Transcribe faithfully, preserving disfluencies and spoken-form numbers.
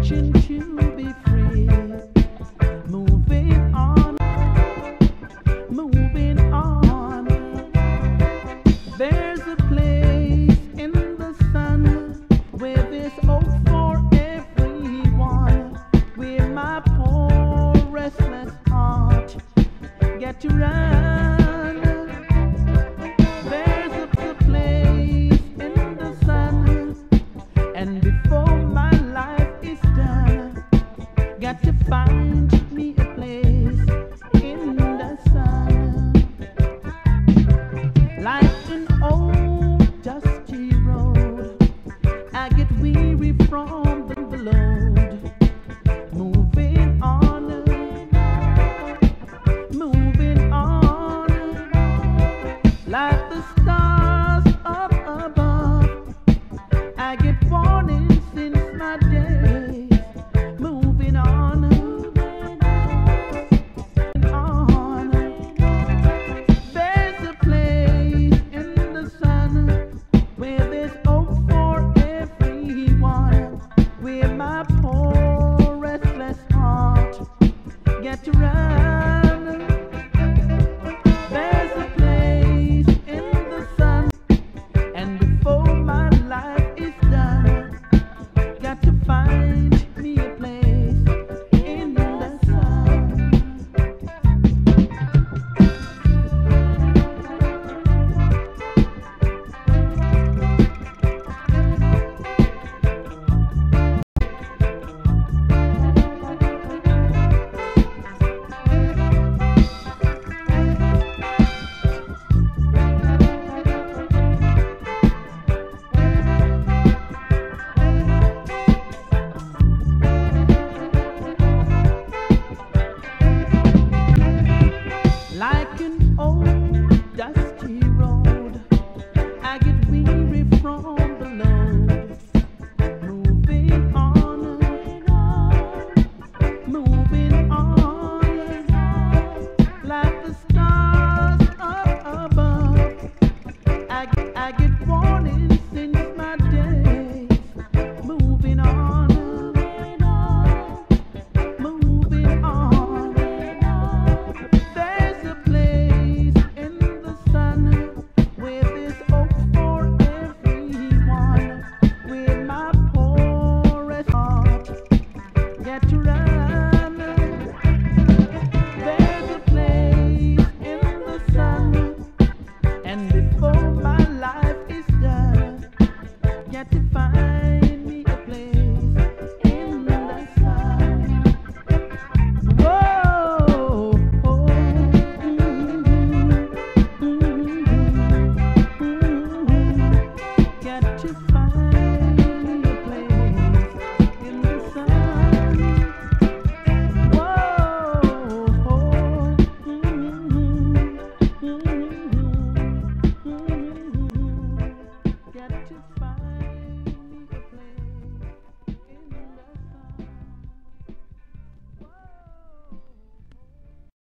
wishing to be free. Moving on, moving on. There's a place in the sun where there's hope for everyone. Where my poor restless heart get to run. There's a, a place in the sun, and before my life is done, got to find me a place in the sun. Like an old dusty road, I get weary from the load. Moving on, moving on, like the stars up above. I get warning since my day.